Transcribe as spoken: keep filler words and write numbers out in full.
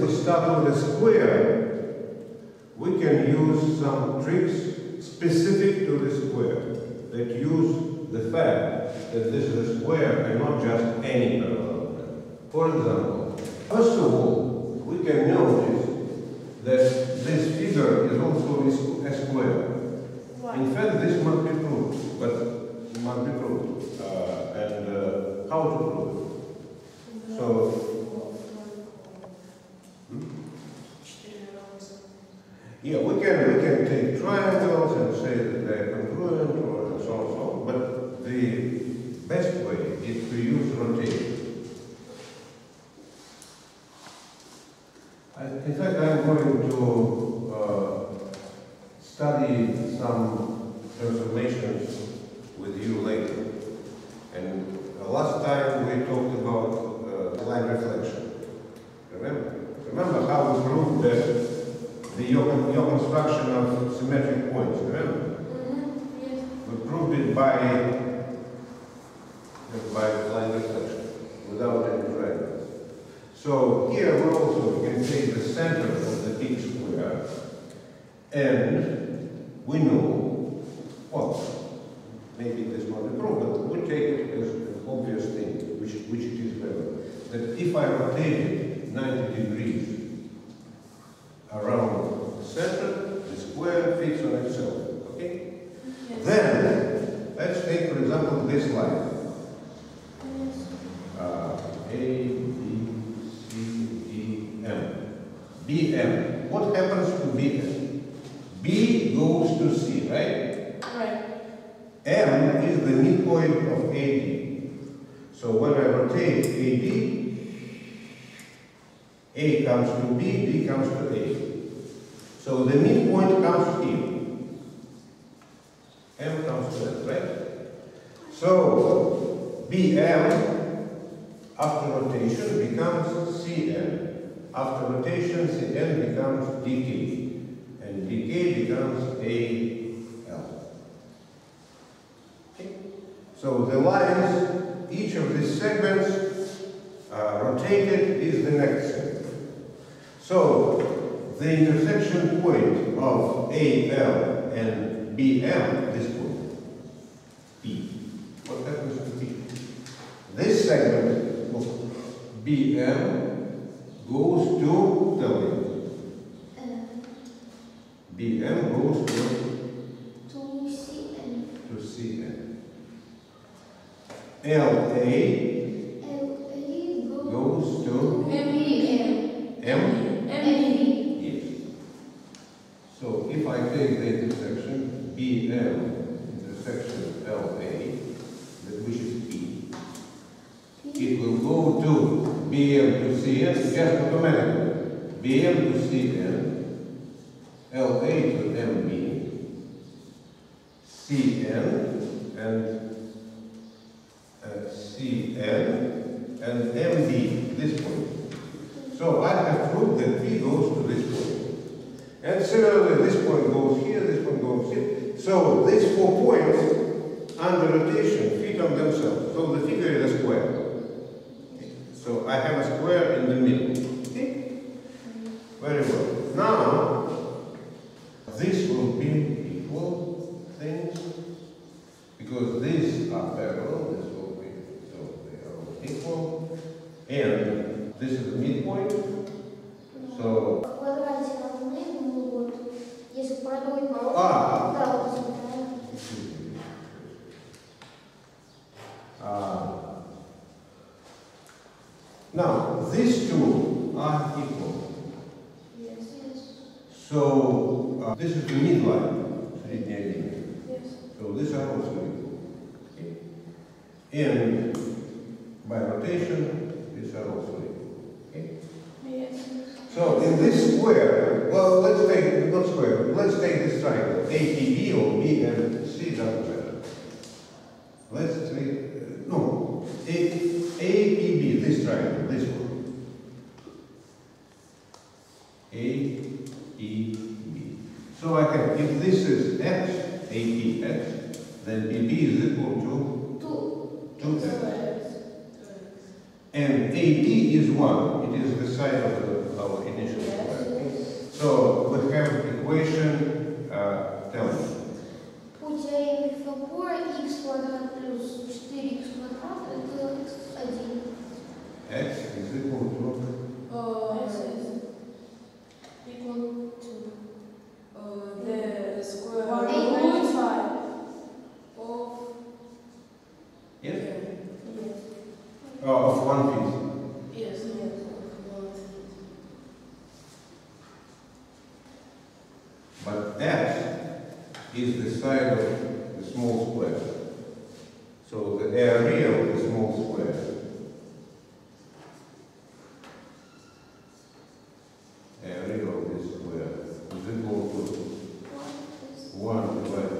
we start with a square, we can use some tricks specific to the square that use the fact that this is a square and not just any parallelogram. For example, first of all, we can notice that this figure is also a square. Why? In fact, this must be proved, but it must be proved. Uh, and uh, how to prove it? So, hmm? yeah, we can we can take triangles and say that they're congruent or so on so on, but the best way is to use rotation. I, in fact, I'm going to uh, study some transformations with you later. And uh, last time we talked about uh, line reflection. Remember? Remember how we proved that the your, your construction of symmetric points, remember? Mm-hmm. Yes. We proved it by, by line reflection, without any triangles. So here we also can take the center of the big square, and we know, well, maybe this not be proved, but we take it as an obvious thing, which, which it is better, that if I rotate it ninety degrees around the center, the square fits on itself, okay? Yes. Then, let's take, for example, this line. Yes. Uh, A, B, C, D, M. B, M. What happens to B, M? B goes to C, right? Right. M is the midpoint of A D. So when I rotate A D, A comes to B, B comes to A. So the midpoint comes here. M comes to that, right? So B M after rotation becomes C M. After rotation, C M becomes D K. And D K becomes A L. Okay? So the lines, each of these segments uh, rotated is the next segment. So the intersection point of A L and B M, this point, P. What happens to P? This segment of B M goes to, tell me, B M goes to, To C N. to C N. L A L A goes to M E M. M? M E. Yes. So if I take the intersection B M intersection L A, that which is P, it will go to B M to C N just automatically. B M to C N, L A to M B, C N and uh, C N and M D, this point. So I have proved that P goes to this point. And similarly, this point goes here, this point goes here. So these four points under rotation fit on themselves. So the figure is a square. So I have a square in the middle. Okay? Very well. Now, this will be equal things because these are parallel. This will be, so they are all equal. And this is the midpoint. So, В квадрате равны, ну вот, если продолжить по А. да, вот сюда. uh, now these two are equal. Yes, yes, So uh, this is the midline, средняя линия. yes. So these are also equal. Okay? And by rotation, these are also equal. Okay? Yes. So in this square, well, let's take, not square, let's take this triangle, A P B or B and C, doesn't matter. Let's take, uh, no, A, A P B, this triangle, this one. A P B. So I can, if this is X, A P X, then P B is equal to Two. two X. X. And A D is one, it is the side of the, our initial But x is the side of the small square. So the area of the small square area of this square is equal to one divided